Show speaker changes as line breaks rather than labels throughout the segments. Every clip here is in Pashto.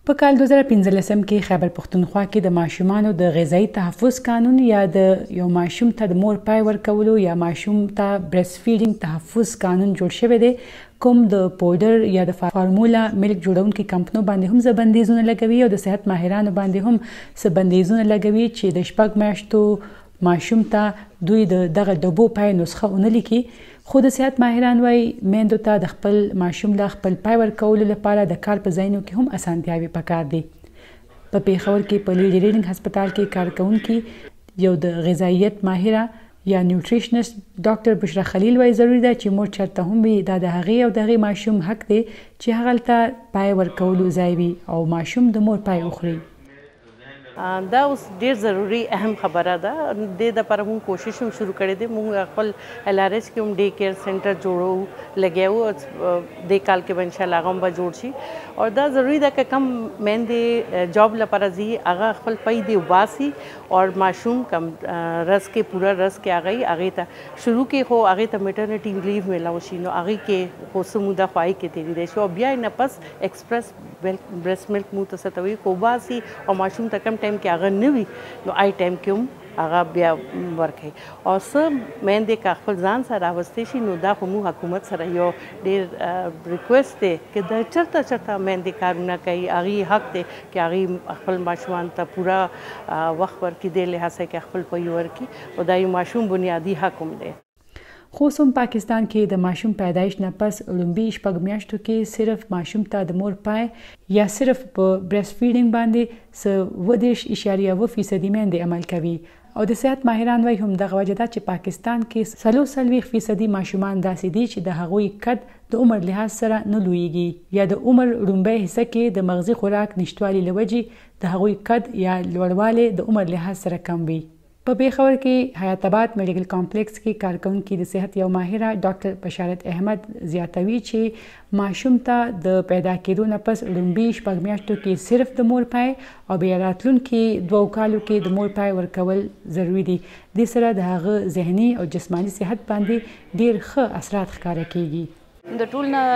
په کال 2015 کې خېبر پښتونخوا کې د ماشومانو د غذایی تحفظ قانون یا د یو ماشوم ته د مور پای ورکولو یا ماشوم ته برېست فیډینګ تحفظ قانون جوړ شوی دی، کوم د پودر یا د فارمولا ملک جوړونکو کمپنیو باندې هم څه بندیزونه لګوي او د صحت ماهرانو باندې هم څه بندیزونه لګوي چې د 6 میاشتو ماشوم ته دوی دغه ډبو پای نسخه ونه لیکي. خو د صحت ماهران وايي مېندو ته د خپل ماشوم له خپل پای ورکولو لپاره د کار په ځایونو کې هم اسانتیاوې پکار دي. په پېښور کې په لیډي ریډینګ هسپتال کې کارکونکي یو د غذایت ماهره یا نیوټریشنست ډاکټر بشرا خلیل وايي ضروري ده چې مور چرته هم وي دا د هغې او د هغې ماشوم حق دی چې هغلته پای ورکولو ځای وي او ماشوم د مور پای وخوري.
دا اوس ډیر ضروري اهم خبره ده. د لپاره موږ کوشش هم شروع کړی دی. موږ خپل LRH کې هم ډے کیر سنټر جوړو لګیاو. د کال کې به انشاءالله هغه هم به جوړ شي. او دا ضروري ده که کم مېندې جاب لپاره ځي هغه خپل پی دی وباسي او ماشوم کم رس کې پورا رس کې هغې ته شروع کې خو هغې ته میټرنټي لیو میلاو شي نو هغې کې خو څه موده خو هغې کې تېرېدی شي او بیا یې نه پس ایکسپرس برېست ملک موږ ته څه ته وایي خو وباسي او ماشوم ته کم ټایم کې هغه نه وي نو آی ټایم کې هم هغه بیا ورکوي. او څه مېندې که خپل ځان سره راوستی شي نو دا خو موږ حکومت سره یو ډېر ریکویسټ دی که د چرته مېندې کارونه کوي هغې حق دی چې هغې خپل ماشومانو ته پوره وخت ورکړي دې لحاظ کې خپل پی ورکړي او دا یو ماشوم بنیادي حق هم دی.
خو هم پاکستان کې د ماشوم پیدایش نه پس لومبي 6 میاشتو کې صرف ماشوم ته د مور پای یا صرف په برېست فیډینګ باندې 20.1% مېندې عمل کوي او د صحت ماهران وايي هم دغه وجه ده چې پاکستان کې 40% ماشومان داسې دي چې د هغوی قد د عمر لحاظ سره نه لویږي یا د عمر لومبۍ حصه کې د مغزي خوراک نشتوالي له وجې د هغوی قد یا لوړوالی د عمر لحاظ سره کم وي. په پېښور کې حیات آباد میډیکل کمپلیکس کې کارکونکي د صحت یو ماهره ډاکټر بشارت احمد زیاتوي چې ماشوم ته د پیدا کېدو نه پس لومبي 6 میاشتو کې صرف د مور پای او بیا راتلونکي 2 کالو کې د مور پای ورکول ضروري دي. دې سره د هغه ذهني او جسماني صحت باندې ډېر ښه اثرات ښکاره کیږي.
د ټول نه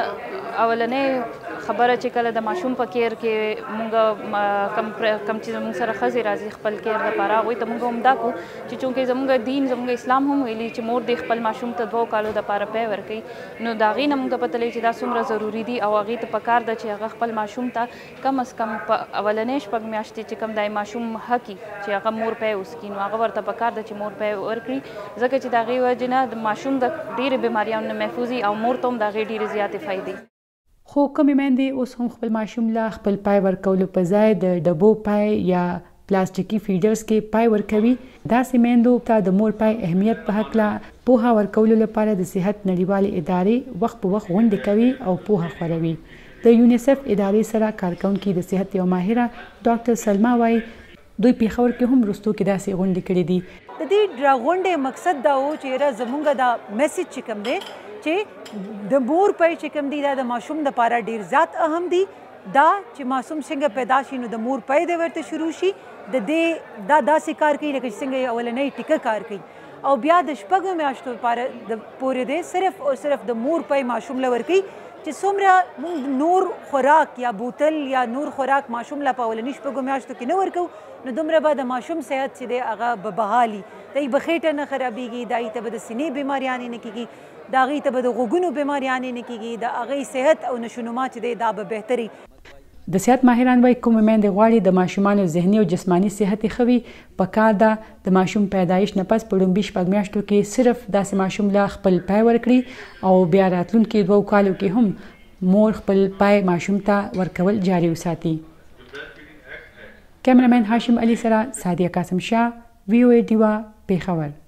اولنې خبره چې کله د ماشوم په کیر کې مونږ کم چې زموږ سره ښځې راځي خپل کیر لپاره هغوی ته مونږ هم دا کوو چې چونکې زموږ دین زموږ اسلام هم ویلي چې مور دې خپل ماشوم ته 2 کالو دپاره پی ورکوي نو د هغې نه مونږ ته پته لګي چې دا څومره ضروري دي او هغې ته پکار ده چې هغه خپل ماشوم ته کم از کم په اولنۍ 6 میاشتې چې کم دی ماشوم حقي چې هغه مور پی وسکي نو هغه ورته پکار ده چې مور پی ورکړي ځکه چې د هغې وجې نه د ماشوم د ډېرې بیماریانو نه محفوظ وي او مور ته هم د هغې ډېرې زیاتې فایدې.
خو کومې مېندې اوس هم خپل ماشوم له خپل پای ورکولو په ځای د ډبو پای یا پلاستیکي فیډرز کې پای ورکوي. داسې مېندو ته د مور پای اهمیت په هکله پوهه ورکولو لپاره د صحت نړیوالې ادارې وخت په وخت غونډې کوي او پوهه خپروي. د یونیسف ادارې سره کارکونکي د صحت یو ماهره ډاکټر سلما وايي دوی پېښور کې هم وروستو کې داسې غونډې کړې دي.
د دې غونډې مقصد دا و چې زموږ دا میسج چې کوم دی چې د مور پای چې کوم دی دا د ماشوم لپاره ډیر زیات اهم دی. دا چې ماشوم څنګه پیدا شي نو د مور پای د ورته شروع شي د دې دا داسې کار کوي لکه څنګه اولنۍ ټیکه کار کوي او بیا د 6 میاشتو لپاره د پورې دی صرف او صرف د مور پای ماشوم له ورکوي چې څومره موږ نور خوراک یا بوتل یا نور خوراک ماشوم له په اولنۍ 6 میاشتو کې نه ورکو نو دومره به د ماشوم صحت چې دی هغه به بحالي دی به خېټه نه خرابېږي دا یې ته به د سینې بیماریانې نه کېږي د هغې ته به د غوږونو بیماریانې نه کېږي د هغې صحت او نشونما چې دی دا به بهتري.
د صحت ماهران وايي کومې مېندې غواړي د ماشومانو ذهني او جسماني صحت یې ښه وي پکار ده د ماشوم پیدایش نه پس په لومبي 6 میاشتو کې صرف داسې ماشوم له خپل پای ورکړي او بیا راتلونکي 2 کالو کې هم مور خپل پای ماشوم ته ورکول جاري وساتي. کیمرامین هاشم علي سره سعدیه قاسم شاه VOA ډیوا پېښور.